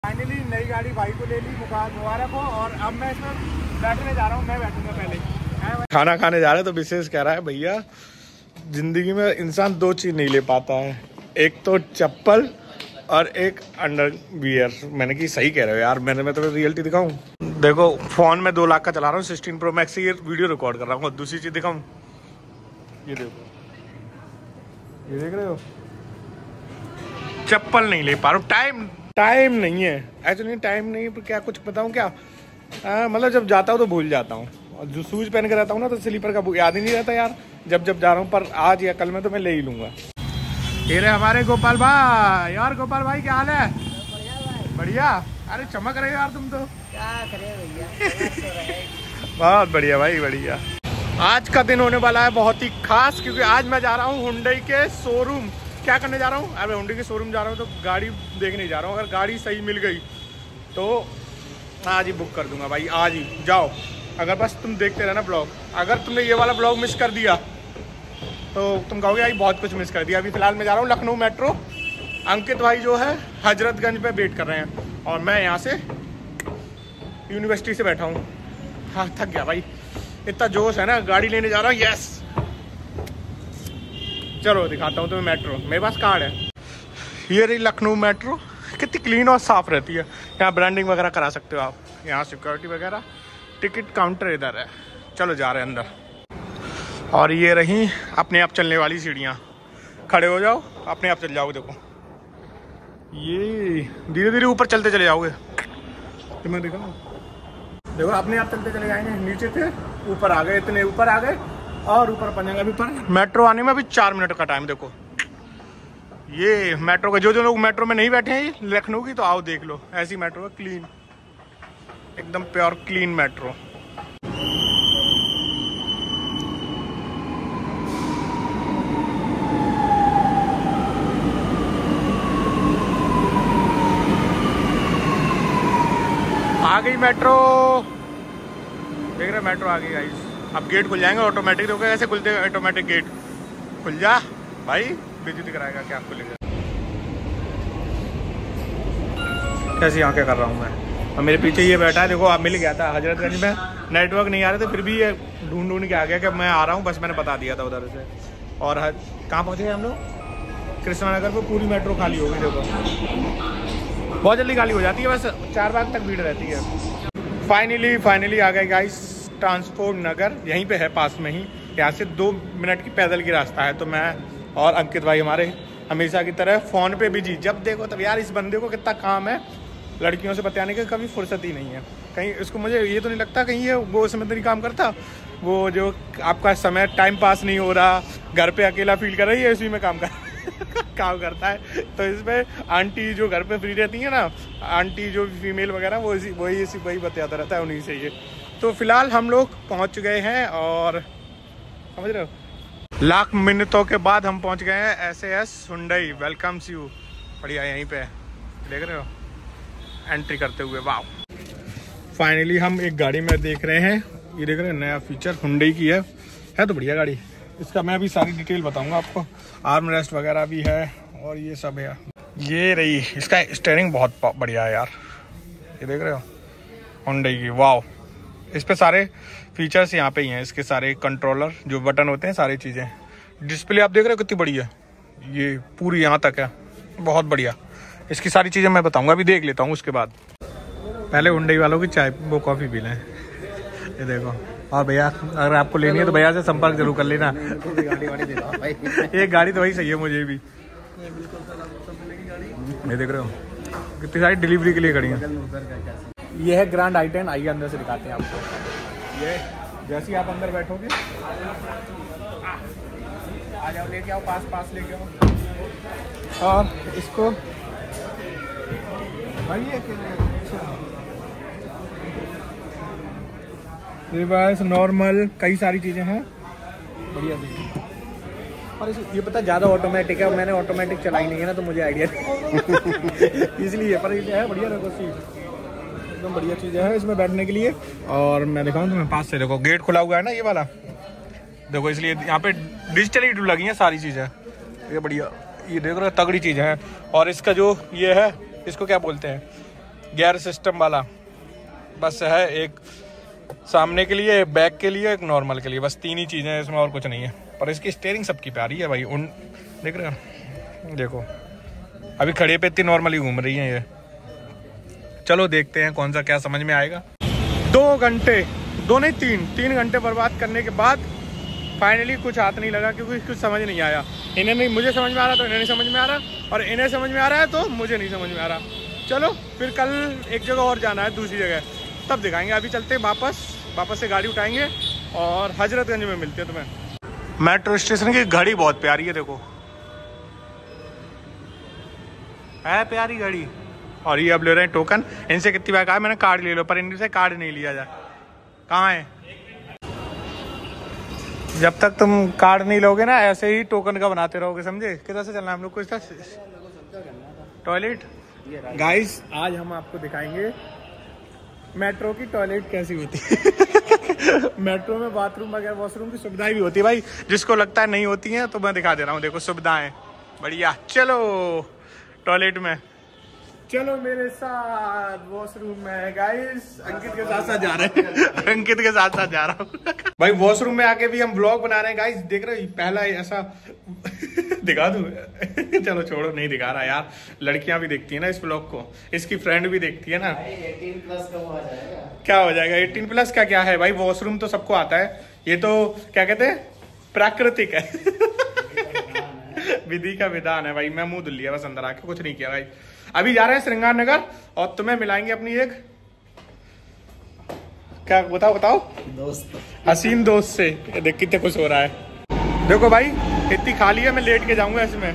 Finally नई गाड़ी भाई को ले ली, मुबारक हो। और अब मैं इसमें बैठने जा रहा हूँ, मैं बैठूंगा पहले। खाना खाने जा रहे हैं तो विशेष कह रहा है भैया जिंदगी में इंसान दो चीज नहीं ले पाता है, एक तो चप्पल और एक अंडरवियर। मैंने कि सही कह रहे हो यार, मैं तुम्हें रियलिटी दिखाऊं। देखो फोन में 2 लाख का चला रहा हूँ, 16 प्रो मैक्स से ये वीडियो रिकॉर्ड कर रहा हूँ। और दूसरी चीज दिखाऊं, ये देखो, ये देख रहे हो, चप्पल नहीं ले पा रहा हूँ। टाइम नहीं है एक्चुअली, टाइम नहीं है। क्या कुछ बताऊँ क्या, मतलब जब जाता हूँ तो भूल जाता हूँ। और जो शूज पहन के रहता हूँ ना तो स्लीपर का याद ही नहीं रहता यार, जब जा रहा हूँ। पर आज या कल में तो मैं ले ही लूंगा। ये रहे हमारे गोपाल भाई। यार गोपाल भाई क्या हाल है? बढ़िया। अरे चमक रहे हो यार तुम तो। क्या करे भैया, बहुत बढ़िया भाई, बढ़िया। आज का दिन होने वाला है बहुत ही खास, क्योंकि आज मैं जा रहा हूँ हुंडई के शोरूम। क्या करने जा रहा हूँ? अरे हुंडई के शोरूम जा रहा हूँ तो गाड़ी देखने जा रहा हूँ। अगर गाड़ी सही मिल गई तो आज ही बुक कर दूंगा भाई, आज ही जाओ। अगर बस तुम देखते रहना ब्लॉग। अगर तुमने ये वाला ब्लॉग मिस कर दिया तो तुम कहोगे भाई बहुत कुछ मिस कर दिया। अभी फिलहाल मैं जा रहा हूँ लखनऊ मेट्रो। अंकित भाई जो है हजरतगंज पे वेट कर रहे हैं और मैं यहाँ से यूनिवर्सिटी से बैठा हूँ। हाँ थक गया भाई, इतना जोश है ना, गाड़ी लेने जा रहा हूँ। यस चलो दिखाता हूँ तुम्हें मेट्रो। मेरे पास कार्ड है। ये रही लखनऊ मेट्रो, कितनी क्लीन और साफ रहती है। यहाँ ब्रांडिंग वगैरह करा सकते हो आप। यहाँ सिक्योरिटी वगैरह, टिकट काउंटर इधर है। चलो जा रहे हैं अंदर। और ये रही अपने आप चलने वाली सीढ़ियाँ। खड़े हो जाओ, अपने आप चल जाओगे। देखो ये धीरे धीरे ऊपर चलते चले जाओगे। तो मैं दिखाऊँ, देखो अपने आप चलते चले जाएंगे। नीचे थे, ऊपर आ गए, इतने ऊपर आ गए और ऊपर पहुंचेंगे। अभी पर मेट्रो आने में अभी 4 मिनट का टाइम। देखो ये मेट्रो का, जो लोग मेट्रो में नहीं बैठे हैं लखनऊ की, तो आओ देख लो। ऐसी मेट्रो है, क्लीन, एकदम प्योर क्लीन मेट्रो। आ गई मेट्रो, देख रहे मेट्रो आ गई गाइस। अब गेट खुल जाएंगे ऑटोमेटिक। देखो ऐसे खुलते हैं ऑटोमेटिक गेट। खुल जा भाई, बेइज्जती कराएगा क्या खुलेगा। कैसी आंखें कर रहा हूँ मैं। और मेरे पीछे ये बैठा है, देखो आप मिल गया था हजरतगंज में। नेटवर्क नहीं आ रहे थे, फिर भी ये ढूंढ के आ गया कि मैं आ रहा हूँ। बस मैंने बता दिया था उधर से। और कहाँ पहुँचे हम लोग? कृष्णा नगर पर पूरी मेट्रो खाली हो गई। देखो बहुत जल्दी खाली हो जाती है, बस 4 बजे तक भीड़ रहती है। फाइनली आ गए गाइस ट्रांसपोर्ट नगर। यहीं पे है पास में ही, यहाँ से 2 मिनट की पैदल की रास्ता है। तो मैं और अंकित भाई हमारे हमेशा की तरह फ़ोन पे बिजी। जब देखो तब यार, इस बंदे को कितना काम है लड़कियों से बताने का, कभी फुर्सत ही नहीं है। कहीं इसको, मुझे ये तो नहीं लगता कहीं ये वो समय तो नहीं काम करता। वो जो आपका समय टाइम पास नहीं हो रहा, घर पे अकेला फील कर रही है, इसी में काम करता है। तो इसमें आंटी जो घर पे फ्री रहती है ना, आंटी जो फीमेल वगैरह, वो वही बताता रहता है, उन्हीं से ये। तो फिलहाल हम लोग पहुंच गए हैं और समझ रहे हो, लाख मिनटों के बाद हम पहुंच गए हैं SAS हुंडई। Welcomes you. बढ़िया, यहीं पे देख रहे हो एंट्री करते हुए। वाह, फाइनली हम एक गाड़ी में देख रहे हैं। ये देख रहे हैं, नया फीचर हुंडई की है तो बढ़िया गाड़ी। इसका मैं अभी सारी डिटेल बताऊंगा आपको। आर्म रेस्ट वगैरह भी है और ये सब है। ये रही, इसका स्टीयरिंग बहुत बढ़िया है यार। ये देख रहे हो हुंडई की। वाह, इस पे सारे फीचर्स यहाँ पे ही हैं। इसके सारे कंट्रोलर जो बटन होते हैं, सारी चीज़ें। डिस्प्ले आप देख रहे हो कितनी बड़ी है, ये पूरी यहाँ तक है, बहुत बढ़िया। इसकी सारी चीज़ें मैं बताऊंगा, अभी देख लेता हूँ उसके बाद। पहले हुंडई वालों की चाय वो कॉफ़ी पी लें। ये देखो। और भैया अगर आपको लेनी है तो भैया से संपर्क जरूर कर लेना। एक गाड़ी तो वही सही है मुझे भी। ये देख रहे हो कितनी सारी डिलीवरी के लिए खड़ी है। ये है ग्रैंड i10। आइए अंदर से दिखाते हैं आपको। ये जैसे ही आप अंदर बैठोगे, आ जाओ, लेके आओ, पास लेके आओ। और इसको रिवर्स, नॉर्मल, कई सारी चीज़ें हैं, बढ़िया चीज़। और ये पता ज़्यादा ऑटोमेटिक है, मैंने ऑटोमेटिक चलाई नहीं है ना, तो मुझे आइडिया नहीं इसलिए। पर ये है बढ़िया, देखो सीट एकदम बढ़िया चीज़ है इसमें बैठने के लिए। और मैं दिखाऊँ तुम्हें पास से, देखो गेट खुला हुआ है ना ये वाला, देखो, इसलिए यहाँ पे डिजिटली लगी हैं सारी चीज़ें। ये बढ़िया, ये देख रहे हो तगड़ी चीज़ है। और इसका जो ये है, इसको क्या बोलते हैं, गियर सिस्टम वाला बस है, एक सामने के लिए, एक बैक के लिए, एक नॉर्मल के लिए, बस 3 ही चीज़ें हैं इसमें और कुछ नहीं है। पर इसकी स्टीयरिंग सबकी प्यारी है भाई, उन देख रहे हो, देखो अभी खड़े पे इतनी नॉर्मली घूम रही है ये। चलो देखते हैं कौन सा क्या समझ में आएगा। 2 घंटे, 2 नहीं 3 घंटे बर्बाद करने के बाद फाइनली कुछ हाथ नहीं लगा, क्योंकि कुछ समझ नहीं आया। इन्हें नहीं, मुझे समझ में आ रहा तो इन्हें नहीं समझ में आ रहा, और इन्हें समझ में आ रहा है तो मुझे नहीं समझ में आ रहा। चलो फिर कल एक जगह और जाना है, दूसरी जगह, तब दिखाएंगे। अभी चलते हैं वापस से गाड़ी उठाएंगे और हजरतगंज में मिलते हैं तुम्हें। मेट्रो स्टेशन की घड़ी बहुत प्यारी है, देखो है प्यारी घड़ी। और ये अब ले रहे हैं टोकन। इनसे कितनी बार कहा मैंने कार्ड ले लो, पर इनसे कार्ड नहीं लिया जाए। कहाँ है? जब तक तुम कार्ड नहीं लोगे ना, ऐसे ही टोकन का बनाते रहोगे, समझे? किधर से चलना है हम लोग को? इसका टॉयलेट। गाइस आज हम आपको दिखाएंगे मेट्रो की टॉयलेट कैसी होती है। मेट्रो में बाथरूम वगैरह वॉशरूम की सुविधाएं भी होती है भाई, जिसको लगता है नहीं होती हैं तो मैं दिखा दे रहा हूँ। देखो सुविधाएं बढ़िया। चलो टॉयलेट में, चलो मेरे साथ वॉशरूम में। गाइस अंकित के साथ जा रहे हैं, अंकित के साथ जा रहा हूँ भाई। वॉशरूम में आके भी हम व्लॉग बना रहे हैं गाइस, देख रहे हो? पहला ऐसा दिखा दूं? चलो छोड़ो, नहीं दिखा रहा यार, लड़कियां भी देखती है ना इस व्लॉग को, इसकी फ्रेंड भी देखती है ना। 18+ का हो जाएगा। क्या हो जाएगा 18+ का? क्या है भाई, वॉशरूम तो सबको आता है, ये तो क्या कहते हैं, प्राकृतिक है। विधि का विधान है भाई। मैं मुंह धुल लिया बस, अंदर आके कुछ नहीं किया भाई। अभी जा रहे हैं श्रृंगार नगर और तुम्हें मिलाएंगे अपनी एक, क्या बताओ दोस्त, हसीन दोस्त से। देख कितने खुश हो रहा है। देखो भाई इतनी खाली है, मैं लेट के जाऊंगा इसमें।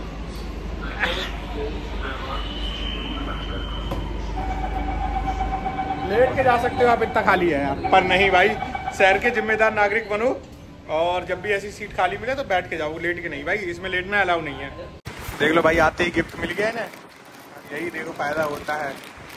लेट के जा सकते हो आप, इतना खाली है यार। पर नहीं भाई, शहर के जिम्मेदार नागरिक बनो और जब भी ऐसी सीट खाली मिले तो बैठ के जाओ, लेट के नहीं भाई। इसमें लेटना अलाउ नहीं है। देख लो भाई, आते ही गिफ्ट मिल गया ना, यही देखो फायदा होता है।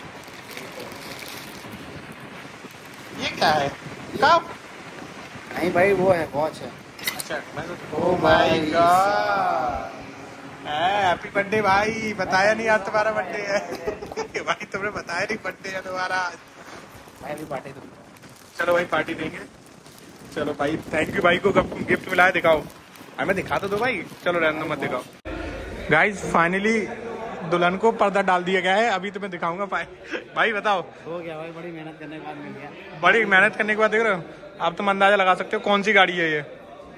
ये क्या है? कब? नहीं भाई वो है, वॉच है। अच्छा, oh my god, happy birthday भाई। बताया नहीं आज तुम्हारा बर्थडे है। भाई तुमने बताया नहीं बर्थडे है तुम्हारा। भी पार्टी दूंगा। चलो भाई पार्टी देंगे। चलो भाई थैंक यू भाई को, कब गिफ्ट मिला है दिखाओ हमें, दिखा तो दो भाई। चलो रहने मत दिखाओ। गाइस फाइनली दुल्हन को पर्दा डाल दिया गया है, अभी तुम्हें दिखाऊंगा। भाई बताओ हो गया भाई, बड़ी मेहनत करने के बाद मिल गया। बड़ी मेहनत करने के बाद देख रहे हो, अब तुम अंदाजा लगा सकते हो कौन सी गाड़ी है ये।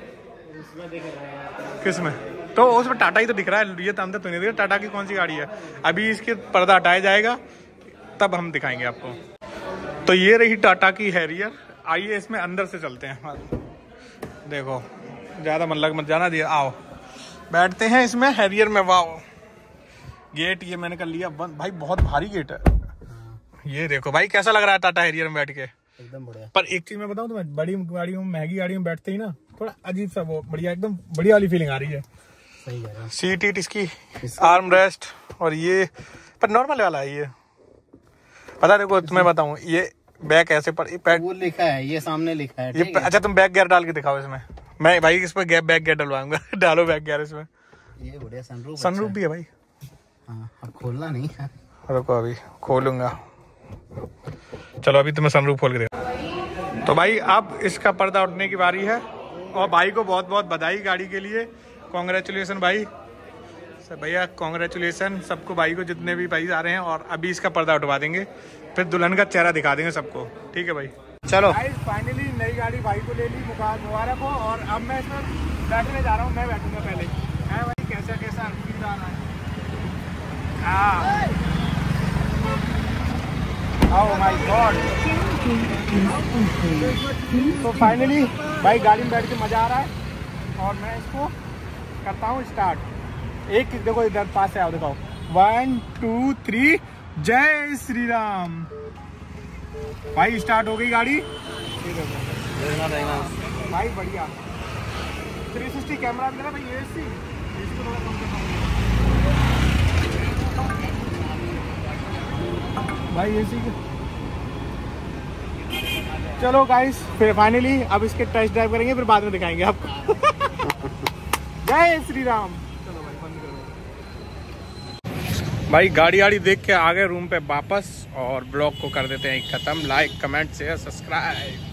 किसमें? तो उसमें टाटा ही तो दिख रहा है, ये तो अंदर तो नहीं दिख रहा टाटा की कौन सी गाड़ी है। अभी इसके पर्दा हटाया जाएगा तब हम दिखाएंगे आपको। तो ये रही टाटा की हैरियर। आइए इसमें अंदर से चलते हैं। देखो ज्यादा मन लग मत जाना, दिया आओ बैठते हैं इसमें हैरियर में। वाओ, गेट ये मैंने कर लिया बंद। भाई बहुत भारी गेट है। ये देखो भाई कैसा लग रहा है टाटा हैरियर में बैठ के, एकदम बढ़िया। पर एक चीज मैं बताऊं तुम्हें, बड़ी गाड़ियों में, महंगी गाड़ियों में बैठते ही ना थोड़ा अजीब सा वो बढ़िया, एकदम बढ़िया वाली फीलिंग आ रही है। सही है। सीट ईट इसकी, आर्म रेस्ट, और ये पर नॉर्मल वाला है ये। पता देखो तुम्हें बताऊं, ये बैक ऐसे पर वो लिखा है, ये सामने लिखा है ये। अच्छा तुम बैक गियर डाल के दिखाओ इसमें, मैं भाई इस पर बैक गियर डलवाऊंगा। डालो बैक गियर इसमें। ये बढ़िया सनरूफ, सनरूफ भी है भाई। हाँ, अब खोलना नहीं है। रुको अभी खोलूंगा। चलो अभी तुम्हें सनरूफ खोल के देखो। तो भाई अब इसका पर्दा उठने की बारी है, और भाई को बहुत बहुत बधाई गाड़ी के लिए। कॉन्ग्रेचुलेसन भाई, सब भैया कॉन्ग्रेचुलेसन सबको, भाई को जितने भी भाई आ रहे हैं। और अभी इसका पर्दा उठवा देंगे, फिर दुल्हन का चेहरा दिखा देंगे सबको। ठीक है भाई, चलो। फाइनली नई गाड़ी भाई को ले ली, मुबारक हो। और अब मैं इसमें बैठने जा रहा हूँ, मैं बैठूंगा पहले। है भाई कैसा कैसा फील आ रहा है? Oh my god. तो फाइनली भाई गाड़ी में बैठ के मजा आ रहा है, और मैं इसको करता हूँ स्टार्ट। एक देखो इधर पास से आओ, दिखाओ 1 2 3 जय श्री राम। भाई स्टार्ट हो गई गाड़ी भाई, बढ़िया 360 कैमरा मेरा भाई। एसी को थोड़ा कम करना भाई, एसी के। चलो गाइस फिर फाइनली अब इसके टेस्ट ड्राइव करेंगे, फिर बाद में दिखाएंगे आपको। जय श्री राम। चलो भाई बंद करो भाई गाड़ी वाड़ी देख के आ गए रूम पे वापस और ब्लॉग को कर देते हैं खत्म। Like comment share subscribe.